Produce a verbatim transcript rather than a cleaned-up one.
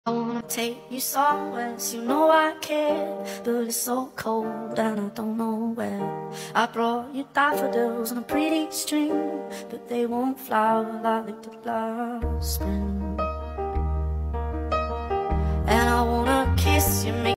I wanna take you somewhere, so you know I care. But it's so cold and I don't know where. I brought you daffodils on a pretty string, but they won't flower like they did last spring. And I wanna kiss you, make